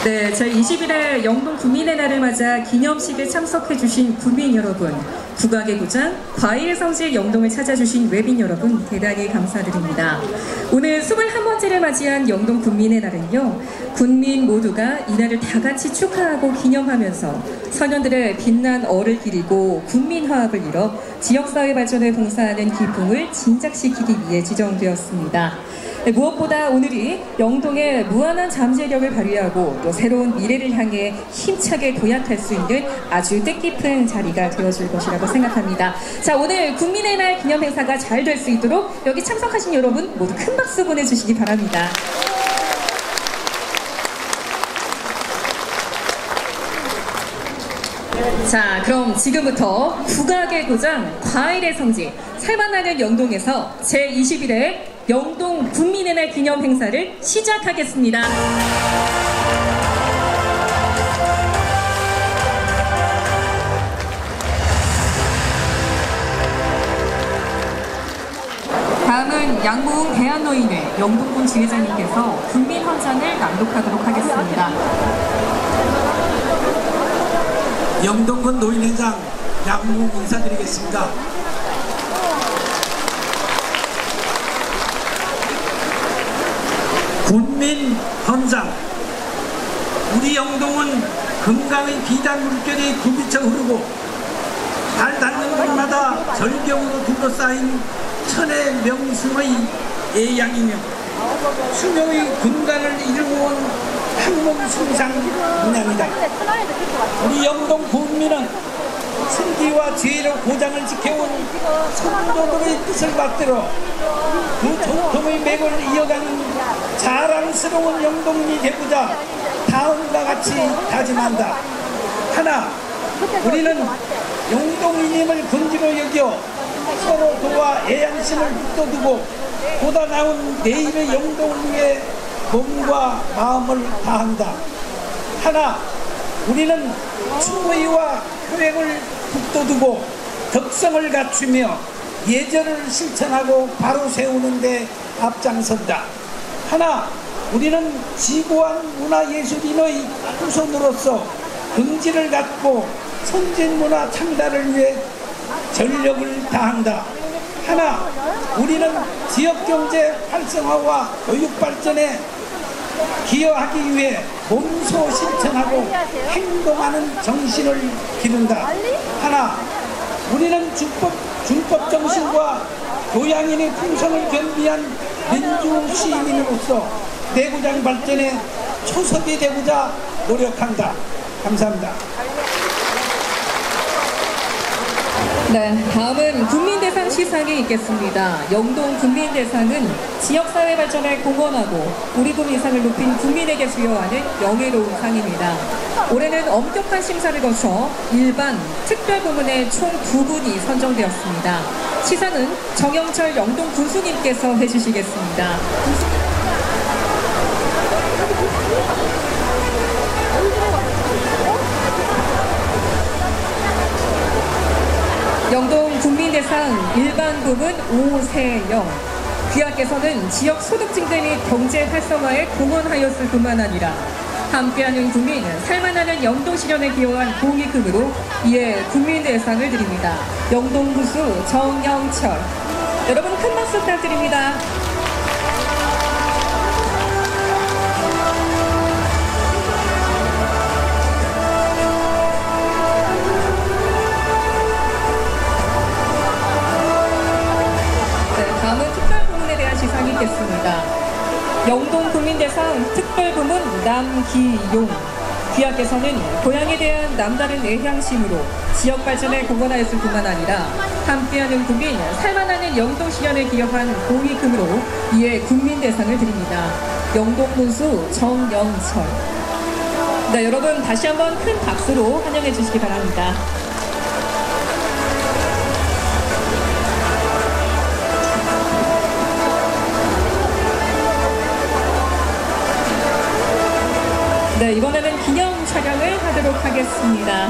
네, 제21회 영동 국민의 날을 맞아 기념식에 참석해주신 국민 여러분, 국악의 고장, 과일의 성지 영동을 찾아주신 외빈 여러분 대단히 감사드립니다. 오늘 21번째를 맞이한 영동 국민의 날은요, 군민 모두가 이날을 다 같이 축하하고 기념하면서 선현들의 빛난 얼을 기리고 국민화합을 이뤄 지역사회 발전에 봉사하는 기풍을 진작시키기 위해 지정되었습니다. 무엇보다 오늘이 영동의 무한한 잠재력을 발휘하고 또 새로운 미래를 향해 힘차게 도약할 수 있는 아주 뜻깊은 자리가 되어줄 것이라고 생각합니다. 자, 오늘 국민의 날 기념 행사가 잘 될 수 있도록 여기 참석하신 여러분 모두 큰 박수 보내주시기 바랍니다. 자, 그럼 지금부터 국악의 고장, 과일의 성지, 살만나는 영동에서 제21회 영동 국민의 날 기념 행사를 시작하겠습니다. 다음은 양봉 대한노인회 영동군 지회장님께서 국민 헌장을 낭독하도록 하겠습니다. 영동군 노인회장 양봉 인사드리겠습니다. 군민 헌장. 우리 영동은 건강의 비단 물결이 굴비쳐 흐르고 발 닿는 곳마다 절경으로 둘러싸인 천의 명승의 예양이며 수명의 근간을 이루어온 항목 숭상 문양이다. 우리 영동 군민은 슬기와 지혜로 고장을 지켜온 선조들의 뜻을 받들어 그 전통의 맥을 이어가는 자랑스러운 영동이 되고자 다음과 같이 다짐한다. 하나, 우리는 영동인임을 근지로 여겨 서로 도와 애양심을 북돋우고 보다 나은 내일의 영동을 위해 몸과 마음을 다한다. 하나, 우리는 추의와 효행을 북돋우고 덕성을 갖추며 예절을 실천하고 바로 세우는 데 앞장선다. 하나, 우리는 지고한 문화예술인의 후손으로서 긍지를 갖고 선진문화 창달을 위해 전력을 다한다. 하나, 우리는 지역경제 활성화와 교육발전에 기여하기 위해 몸소 실천하고 행동하는 정신을 기른다. 하나, 우리는 준법 정신과 교양인의 풍성을 겸비한 민주 시민으로서 내구장 발전에 초석이 되고자 노력한다. 감사합니다. 네, 다음은 국민대상 시상이 있겠습니다. 영동 국민대상은 지역사회 발전에 공헌하고 우리군 위상을 높인 국민에게 수여하는 명예로운 상입니다. 올해는 엄격한 심사를 거쳐 일반, 특별 부문의 총 2분이 선정되었습니다. 시상은 정영철 영동 군수님께서 해주시겠습니다. 영동 국민대상 일반 부문 오세영. 귀하께서는 지역 소득증대 및 경제 활성화에 공헌하였을 뿐만 아니라 함께하는 국민, 살만하는 영동 실현에 기여한 공익금으로 이에 국민대상을 드립니다. 영동 군수 정영철. 여러분 큰 박수 부탁드립니다. 영동 국민대상 특별부문 남기용. 귀하께서는 고향에 대한 남다른 애향심으로 지역 발전에 공헌하였을 뿐만 아니라 함께하는 국민, 살만하는 영동 실현에 기여한 공익금으로 이에 국민대상을 드립니다. 영동 군수 정영철. 네, 여러분 다시 한번 큰 박수로 환영해 주시기 바랍니다. 네, 이번에는 기념 촬영을 하도록 하겠습니다.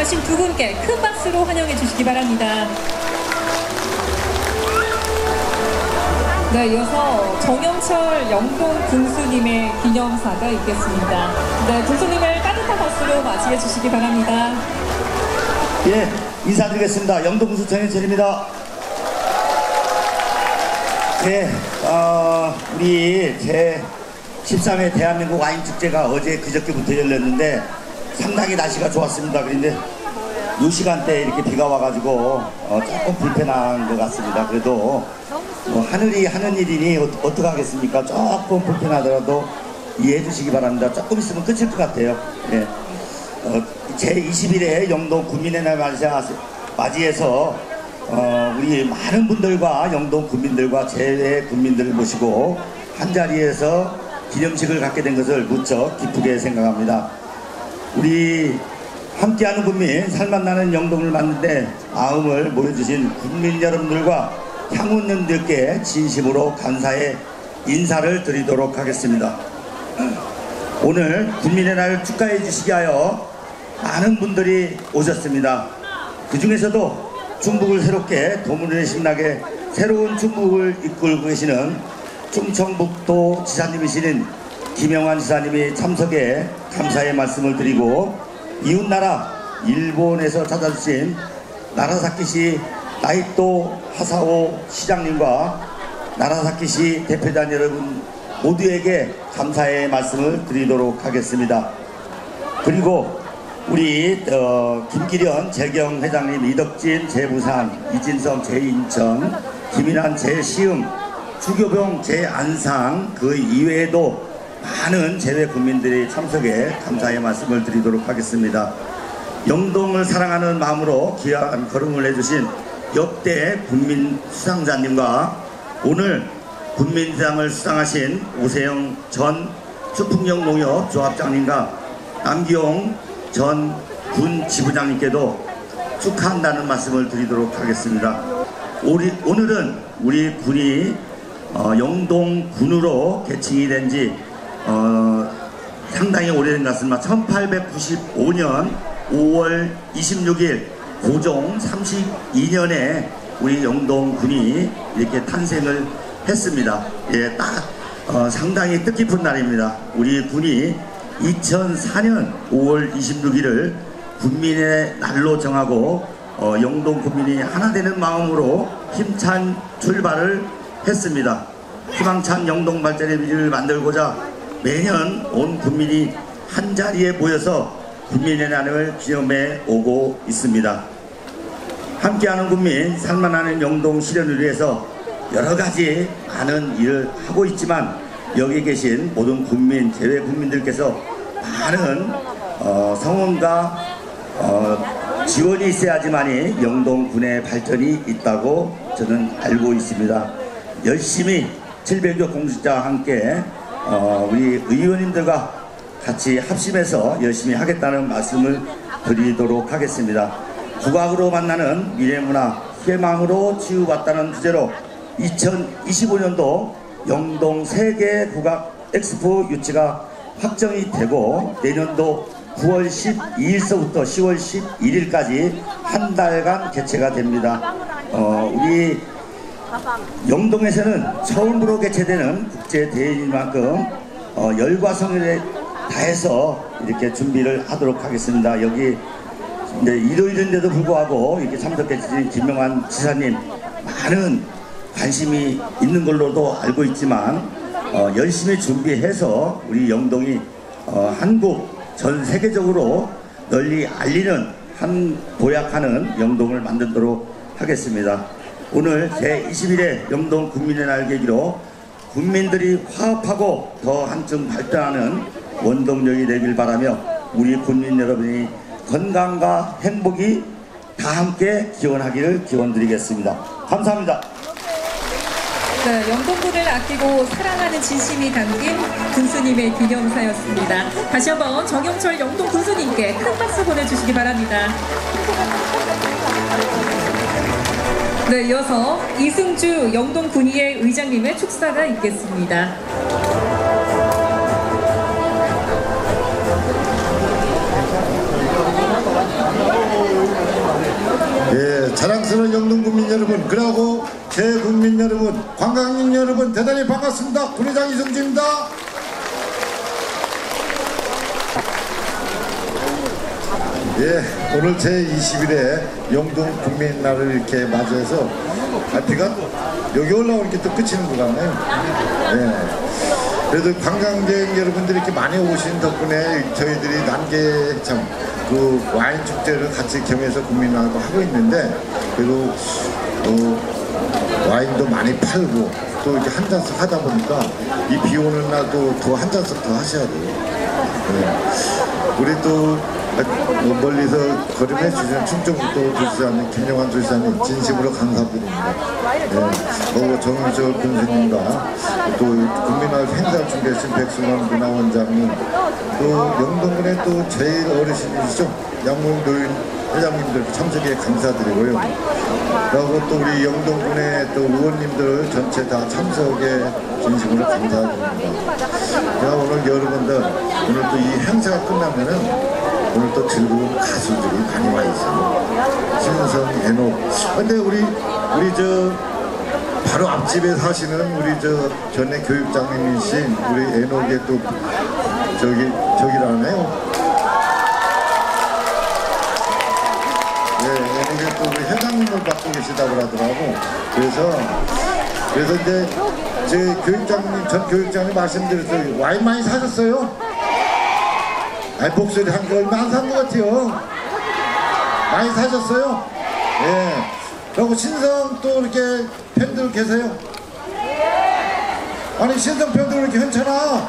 수상하신 두 분께 큰 박수로 환영해 주시기 바랍니다. 네, 이어서 정영철 영동 군수님의 기념사가 있겠습니다. 네, 군수님을 따뜻한 박수로 맞이해 주시기 바랍니다. 예, 인사드리겠습니다. 영동 군수 정영철입니다. 우리 제 13회 대한민국 와인 축제가 어제 그저께부터 열렸는데 상당히 날씨가 좋았습니다. 그런데 이 시간대에 이렇게 비가 와가지고 조금 불편한 것 같습니다. 그래도 하늘이 하는 일이니 어떡하겠습니까? 조금 불편하더라도 이해해 주시기 바랍니다. 조금 있으면 끝일 것 같아요. 예. 제21회 영동 군민의 날 맞이해서 우리 많은 분들과 영동 군민들과 제외 군민들을 모시고 한자리에서 기념식을 갖게 된 것을 무척 기쁘게 생각합니다. 우리 함께하는 군민, 살맛나는 영동을 만드는데 마음을 모여주신 국민 여러분들과 향후년들께 진심으로 감사의 인사를 드리도록 하겠습니다. 오늘 국민의 날 축하해 주시기 위하여 많은 분들이 오셨습니다. 그 중에서도 충북을 새롭게 도문에 신나게 새로운 충북을 이끌고 계시는 충청북도 지사님이시는 김영환 지사님이 참석해 감사의 말씀을 드리고 이웃나라 일본에서 찾아주신 나라사키시 나이토 하사오 시장님과 나라사키시 대표단 여러분 모두에게 감사의 말씀을 드리도록 하겠습니다. 그리고 우리 김기련 재경 회장님, 이덕진 재부산, 이진성 재인천, 김인환 재시흥, 주교병 재안상 그 이외에도 많은 재외 국민들이 참석해 감사의 말씀을 드리도록 하겠습니다. 영동을 사랑하는 마음으로 귀한 걸음을 해주신 역대 국민 수상자님과 오늘 국민상을 수상하신 오세영 전 추풍령 농협 조합장님과 남기용 전 군 지부장님께도 축하한다는 말씀을 드리도록 하겠습니다. 오늘은 우리 군이 영동군으로 개칭이 된 지 상당히 오래된 것 같습니다. 1895년 5월 26일 고종 32년에 우리 영동군이 이렇게 탄생을 했습니다. 예, 딱 상당히 뜻깊은 날입니다. 우리 군이 2004년 5월 26일을 국민의 날로 정하고 영동 국민이 하나 되는 마음으로 힘찬 출발을 했습니다. 희망찬 영동 발전의 미래를 만들고자 매년 온 국민이 한자리에 모여서 국민의 날을 기념해 오고 있습니다. 함께하는 국민, 살만하는 영동 실현을 위해서 여러가지 많은 일을 하고 있지만 여기 계신 모든 국민, 제외 국민들께서 많은 성원과 지원이 있어야지만이 영동군의 발전이 있다고 저는 알고 있습니다. 열심히 700여 공직자와 함께 우리 의원님들과 같이 합심해서 열심히 하겠다는 말씀을 드리도록 하겠습니다. 국악으로 만나는 미래문화, 희망으로 치유받다는 주제로 2025년도 영동 세계 국악 엑스포 유치가 확정이 되고 내년도 9월 12일서부터 10월 11일까지 한 달간 개최가 됩니다. 우리 영동에서는 처음으로 개최되는 국제대회인 만큼 열과 성의를 다해서 이렇게 준비를 하도록 하겠습니다. 여기 일요일인데도 불구하고 이렇게 참석해 주신 김명환 지사님 많은 관심이 있는 걸로도 알고 있지만 열심히 준비해서 우리 영동이 한국 전 세계적으로 널리 알리는 한 도약하는 영동을 만들도록 하겠습니다. 오늘 제21회 영동 국민의 날 계기로 국민들이 화합하고 더 한층 발전하는 원동력이 되길 바라며 우리 국민 여러분이 건강과 행복이 다 함께 기원하기를 기원드리겠습니다. 감사합니다. 네, 영동군을 아끼고 사랑하는 진심이 담긴 군수님의 기념사였습니다. 다시 한번 정영철 영동 군수님께 큰 박수 보내주시기 바랍니다. 네, 이어서 이승주 영동군의회 의장님의 축사가 있겠습니다. 사랑스러운 영동 국민 여러분, 그리고 제 국민 여러분, 관광객 여러분 대단히 반갑습니다. 군의장 이성주입니다. 예, 오늘 제20일에 영동 국민날을 이렇게 맞이해서 비가 여기 올라오니까 또 그치는 것 같네요. 예. 그래도 관광객 여러분들이 이렇게 많이 오신 덕분에 저희들이 난개 참 그 와인 축제를 같이 겸해서 국민날도 하고 있는데, 그리고 와인도 많이 팔고 또 이렇게 한 잔씩 하다 보니까 이 비 오는 날도 더 한 잔씩 더 하셔야 돼요. 예. 우리 또 멀리서 걸음해 주신 충청북도 도지사님 김영환 도지사님 진심으로 감사드립니다. 네, 정유철 군수님과 또 국민날 행사 준비하신 백승환 문화원장님, 또 영동군의 또 제일 어르신이시죠, 양문노인 회장님들 참석에 감사드리고요. 그리고 또 우리 영동군의 또 의원님들 전체 다 참석에 진심으로 감사드립니다. 제가 오늘 여러분들 오늘 또 이 행사가 끝나면은 오늘 또 즐거운 가수들이 많이 와 있어요. 신성, 애녹. 근데 우리 저 바로 앞집에 사시는 우리 저 전에 교육장님이신 우리 애녹의 또 저기라네요. 네, 애녹의 또 우리 회장님을 맡고 계시다고 하더라고. 그래서 이제 제 교육장님, 전 교육장님 말씀드렸어요. 와인 많이 사셨어요? 아니, 목소리 한 개 얼마 안 산 것 같아요. 많이 사셨어요? 예. 그리고 신성 또 이렇게 팬들 계세요? 아니, 신성 팬들 이렇게 괜찮아?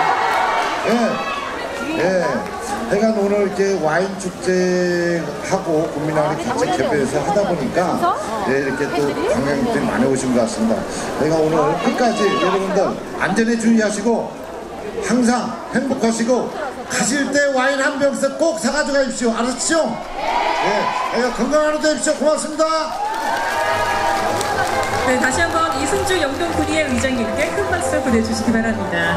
예. 예. 하여간 오늘 이렇게 와인 축제하고 국민날이 같이 개별해서 하다 보니까 예, 이렇게 또 관광객들이 많이 오신 것 같습니다. 내가 오늘 끝까지 여러분들 안전에 주의하시고 항상 행복하시고 가실 때 와인 한 병씩 꼭 사가지고 가십시오. 알았죠? 예, 건강한 하루 되십시오. 고맙습니다. 네, 다시 한번 이승주 영동군의회 의장님께 큰 박수 보내주시기 바랍니다.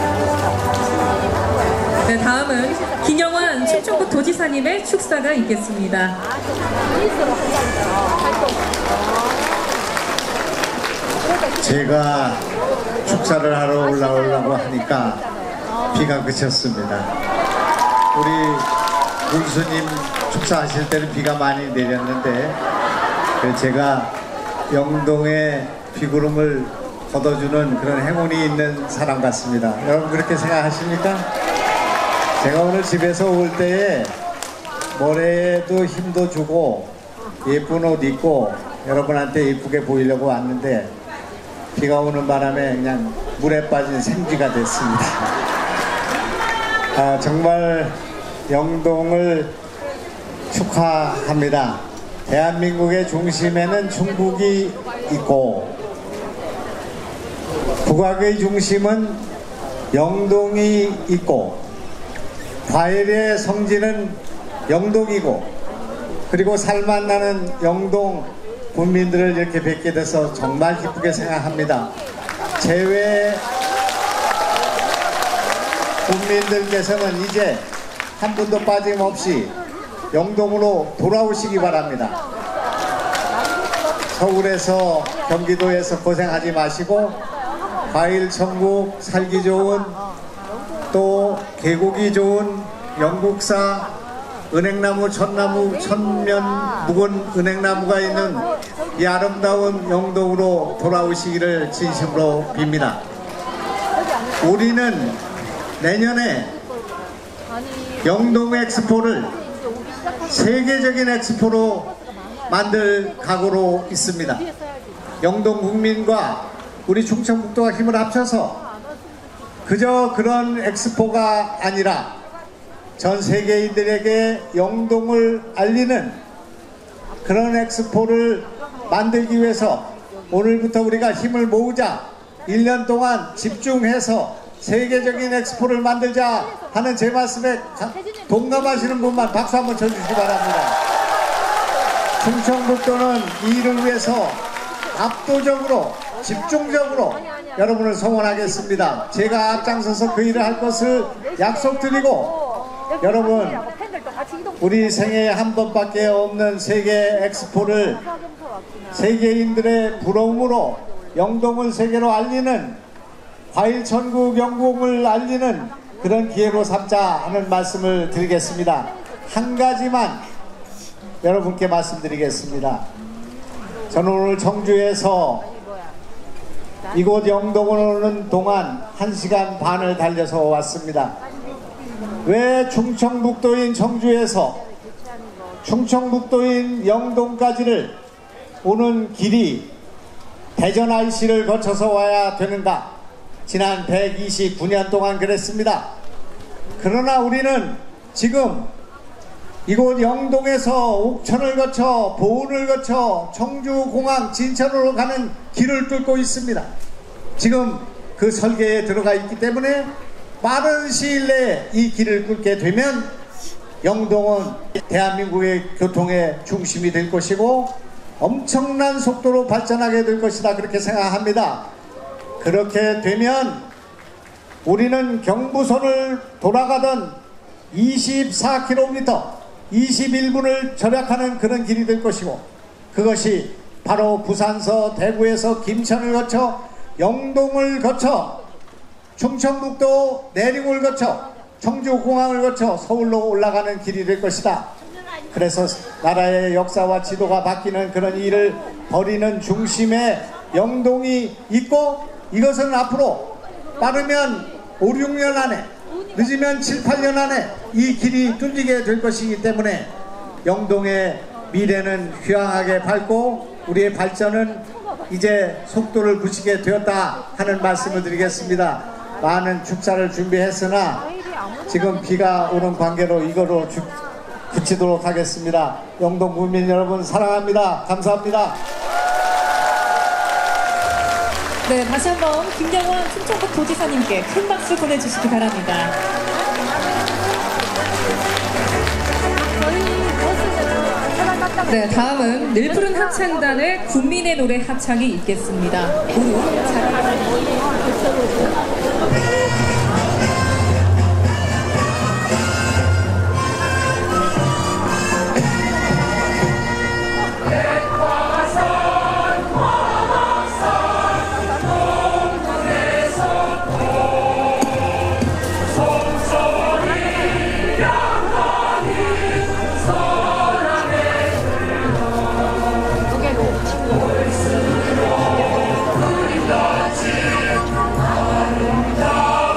네, 다음은 김영환 충청북 도지사님의 축사가 있겠습니다. 제가 축사를 하러 올라오려고 하니까 비가 그쳤습니다. 우리 군수님 축사하실 때는 비가 많이 내렸는데 제가 영동의 비구름을 걷어주는 그런 행운이 있는 사람 같습니다. 여러분 그렇게 생각하십니까? 제가 오늘 집에서 올 때에 모래에도 힘도 주고 예쁜 옷 입고 여러분한테 예쁘게 보이려고 왔는데 비가 오는 바람에 그냥 물에 빠진 생쥐가 됐습니다. 정말 영동을 축하합니다. 대한민국의 중심에는 충북이 있고 국악의 중심은 영동이 있고 과일의 성지는 영동이고 그리고 살맛 나는 영동 국민들을 이렇게 뵙게 돼서 정말 기쁘게 생각합니다. 제외 국민들께서는 이제 한 분도 빠짐없이 영동으로 돌아오시기 바랍니다. 서울에서 경기도에서 고생하지 마시고 과일 천국, 살기 좋은 또 계곡이 좋은 영국사 은행나무, 천나무, 천면 묵은 은행나무가 있는 이 아름다운 영동으로 돌아오시기를 진심으로 빕니다. 우리는 내년에 영동 엑스포를 세계적인 엑스포로 만들 각오로 있습니다. 영동 국민과 우리 충청북도가 힘을 합쳐서 그저 그런 엑스포가 아니라 전 세계인들에게 영동을 알리는 그런 엑스포를 만들기 위해서 오늘부터 우리가 힘을 모으자 1년 동안 집중해서 세계적인 엑스포를 만들자 하는 제 말씀에 동감하시는 분만 박수 한번 쳐주시기 바랍니다. 충청북도는 이 일을 위해서 압도적으로 집중적으로 여러분을 성원하겠습니다. 제가 앞장서서 그 일을 할 것을 약속드리고 여러분 우리 생애에 한 번밖에 없는 세계 엑스포를 세계인들의 부러움으로 영동을 세계로 알리는, 과일 천국 영동을 알리는 그런 기회로 삼자 하는 말씀을 드리겠습니다. 한 가지만 여러분께 말씀드리겠습니다. 저는 오늘 청주에서 이곳 영동을 오는 동안 1시간 반을 달려서 왔습니다. 왜 충청북도인 청주에서 충청북도인 영동까지를 오는 길이 대전 IC를 거쳐서 와야 되는가? 지난 129년 동안 그랬습니다. 그러나 우리는 지금 이곳 영동에서 옥천을 거쳐 보은을 거쳐 청주공항 진천으로 가는 길을 뚫고 있습니다. 지금 그 설계에 들어가 있기 때문에 빠른 시일 내에 이 길을 뚫게 되면 영동은 대한민국의 교통의 중심이 될 것이고 엄청난 속도로 발전하게 될 것이다, 그렇게 생각합니다. 그렇게 되면 우리는 경부선을 돌아가던 24km 21분을 절약하는 그런 길이 될 것이고, 그것이 바로 부산서 대구에서 김천을 거쳐 영동을 거쳐 충청북도 내륙을 거쳐 청주공항을 거쳐 서울로 올라가는 길이 될 것이다. 그래서 나라의 역사와 지도가 바뀌는 그런 일을 벌이는 중심에 영동이 있고, 이것은 앞으로 빠르면 5, 6년 안에, 늦으면 7, 8년 안에 이 길이 뚫리게 될 것이기 때문에 영동의 미래는 휘황하게 밝고 우리의 발전은 이제 속도를 붙이게 되었다 하는 말씀을 드리겠습니다. 많은 축사를 준비했으나 지금 비가 오는 관계로 이거로 붙이도록 하겠습니다. 영동 국민 여러분 사랑합니다. 감사합니다. 네, 다시 한번 김영원 충청북 도지사님께 큰 박수 보내주시기 바랍니다. 네, 다음은 늘푸른 합창단의 국민의 노래 합창이 있겠습니다. 다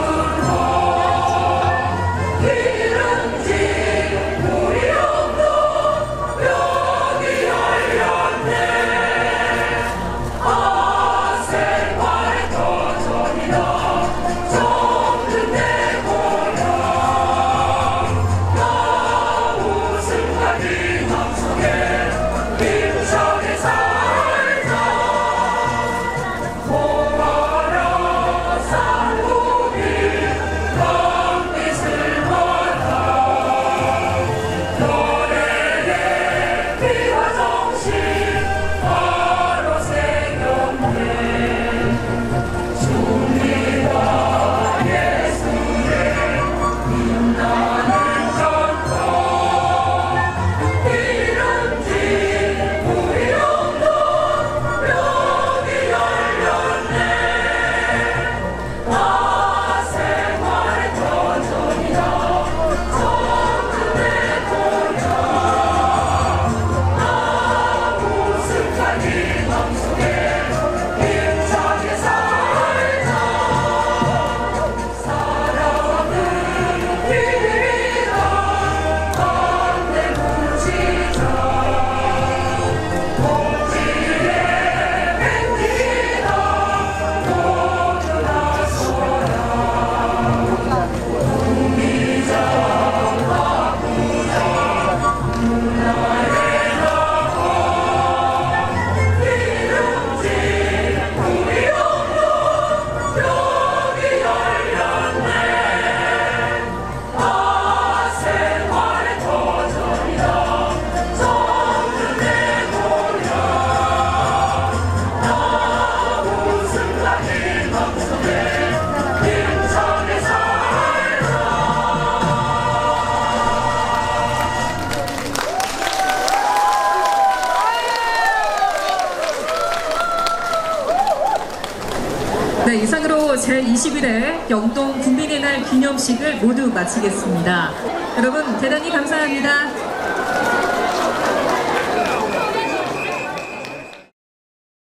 제21회 영동 국민의 날 기념식을 모두 마치겠습니다. 여러분 대단히 감사합니다.